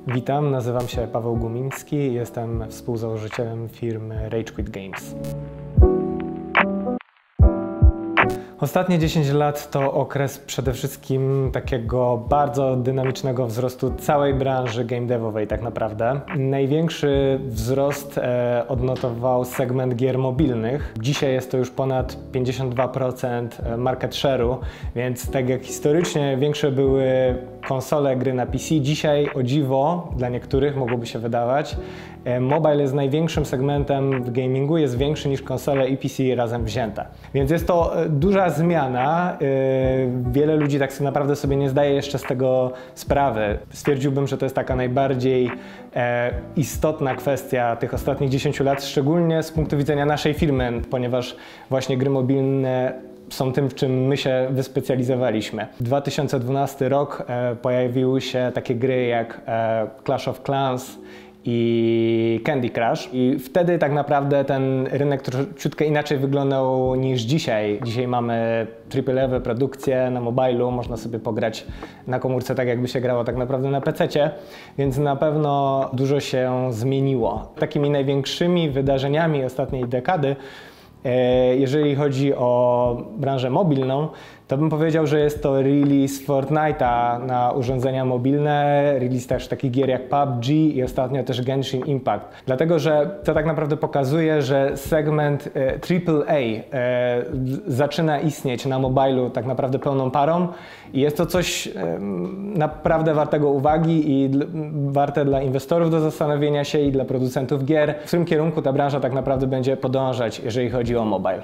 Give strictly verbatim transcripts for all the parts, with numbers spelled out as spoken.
Witam, nazywam się Paweł Gumiński i jestem współzałożycielem firmy Rage Quit Games. Ostatnie dziesięć lat to okres przede wszystkim takiego bardzo dynamicznego wzrostu całej branży game devowej tak naprawdę. Największy wzrost e, odnotował segment gier mobilnych. Dzisiaj jest to już ponad pięćdziesiąt dwa procent market share'u, więc tak jak historycznie większe były konsole, gry na P C, dzisiaj o dziwo dla niektórych mogłoby się wydawać, e, mobile jest największym segmentem w gamingu, jest większy niż konsole i P C razem wzięte. Więc jest to e, duża zmiana. Wiele ludzi tak naprawdę sobie nie zdaje jeszcze z tego sprawy. Stwierdziłbym, że to jest taka najbardziej istotna kwestia tych ostatnich dziesięciu lat, szczególnie z punktu widzenia naszej firmy, ponieważ właśnie gry mobilne są tym, w czym my się wyspecjalizowaliśmy. dwa tysiące dwunasty rok pojawiły się takie gry jak Clash of Clans i Candy Crush i wtedy tak naprawdę ten rynek troszeczkę inaczej wyglądał niż dzisiaj. Dzisiaj mamy triple A produkcje na mobilu, można sobie pograć na komórce tak jakby się grało tak naprawdę na pececie, więc na pewno dużo się zmieniło. Takimi największymi wydarzeniami ostatniej dekady, jeżeli chodzi o branżę mobilną, to bym powiedział, że jest to release Fortnite'a na urządzenia mobilne, release też takich gier jak P U B G i ostatnio też Genshin Impact. Dlatego, że to tak naprawdę pokazuje, że segment e, triple A e, zaczyna istnieć na mobilu tak naprawdę pełną parą i jest to coś e, naprawdę wartego uwagi i d- warte dla inwestorów do zastanowienia się i dla producentów gier, w którym kierunku ta branża tak naprawdę będzie podążać, jeżeli chodzi o mobile.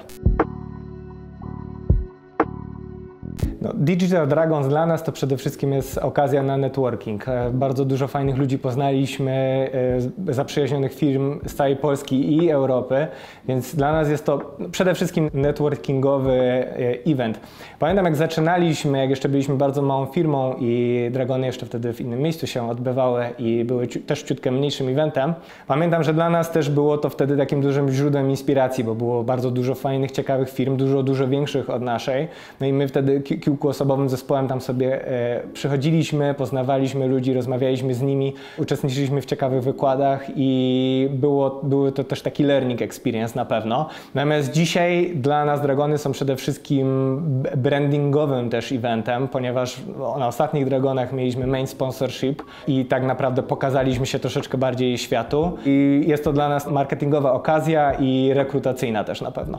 No, Digital Dragons dla nas to przede wszystkim jest okazja na networking. Bardzo dużo fajnych ludzi poznaliśmy, zaprzyjaźnionych firm z całej Polski i Europy, więc dla nas jest to przede wszystkim networkingowy event. Pamiętam, jak zaczynaliśmy, jak jeszcze byliśmy bardzo małą firmą i Dragony jeszcze wtedy w innym miejscu się odbywały i były też ciutkę mniejszym eventem. Pamiętam, że dla nas też było to wtedy takim dużym źródłem inspiracji, bo było bardzo dużo fajnych, ciekawych firm, dużo, dużo większych od naszej. No i my wtedy kilkuosobowym zespołem tam sobie e, przychodziliśmy, poznawaliśmy ludzi, rozmawialiśmy z nimi, uczestniczyliśmy w ciekawych wykładach i było, były to też taki learning experience na pewno. Natomiast dzisiaj dla nas Dragony są przede wszystkim brandingowym też eventem, ponieważ na ostatnich Dragonach mieliśmy main sponsorship i tak naprawdę pokazaliśmy się troszeczkę bardziej światu i jest to dla nas marketingowa okazja i rekrutacyjna też na pewno.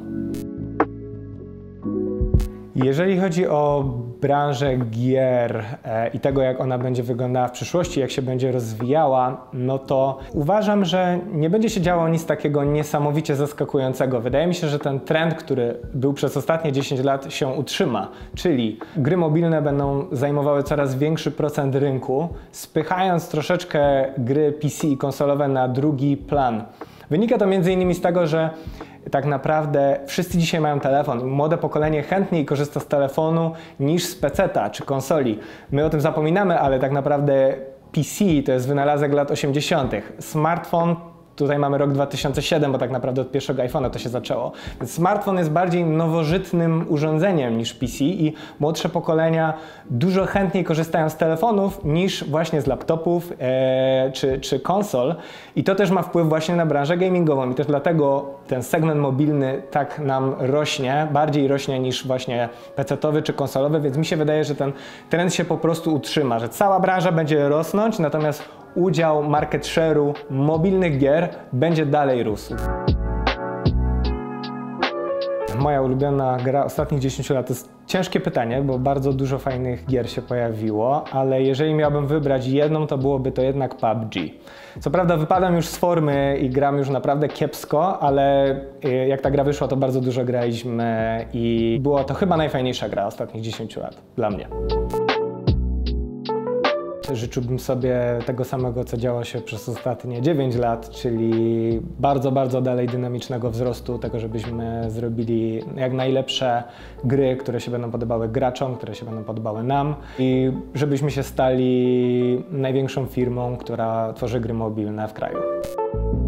Jeżeli chodzi o branżę gier e, i tego, jak ona będzie wyglądała w przyszłości, jak się będzie rozwijała, no to uważam, że nie będzie się działo nic takiego niesamowicie zaskakującego. Wydaje mi się, że ten trend, który był przez ostatnie dziesięć lat, się utrzyma, czyli gry mobilne będą zajmowały coraz większy procent rynku, spychając troszeczkę gry P C i konsolowe na drugi plan. Wynika to między innymi z tego, że tak naprawdę wszyscy dzisiaj mają telefon. Młode pokolenie chętniej korzysta z telefonu niż z peceta czy konsoli. My o tym zapominamy, ale tak naprawdę P C to jest wynalazek lat osiemdziesiątych. Smartfon, tutaj mamy rok dwa tysiące siódmy, bo tak naprawdę od pierwszego iPhone'a to się zaczęło. Więc smartfon jest bardziej nowożytnym urządzeniem niż P C i młodsze pokolenia dużo chętniej korzystają z telefonów niż właśnie z laptopów e, czy, czy konsol. I to też ma wpływ właśnie na branżę gamingową i też dlatego ten segment mobilny tak nam rośnie, bardziej rośnie niż właśnie pecetowy czy konsolowy, więc mi się wydaje, że ten trend się po prostu utrzyma, że cała branża będzie rosnąć, natomiast udział market share'u mobilnych gier będzie dalej rósł. Moja ulubiona gra ostatnich dziesięciu lat to jest ciężkie pytanie, bo bardzo dużo fajnych gier się pojawiło, ale jeżeli miałbym wybrać jedną, to byłoby to jednak P U B G. Co prawda wypadam już z formy i gram już naprawdę kiepsko, ale jak ta gra wyszła, to bardzo dużo graliśmy i była to chyba najfajniejsza gra ostatnich dziesięciu lat dla mnie. Życzyłbym sobie tego samego, co działo się przez ostatnie dziewięć lat, czyli bardzo, bardzo dalej dynamicznego wzrostu, tego, żebyśmy zrobili jak najlepsze gry, które się będą podobały graczom, które się będą podobały nam i żebyśmy się stali największą firmą, która tworzy gry mobilne w kraju.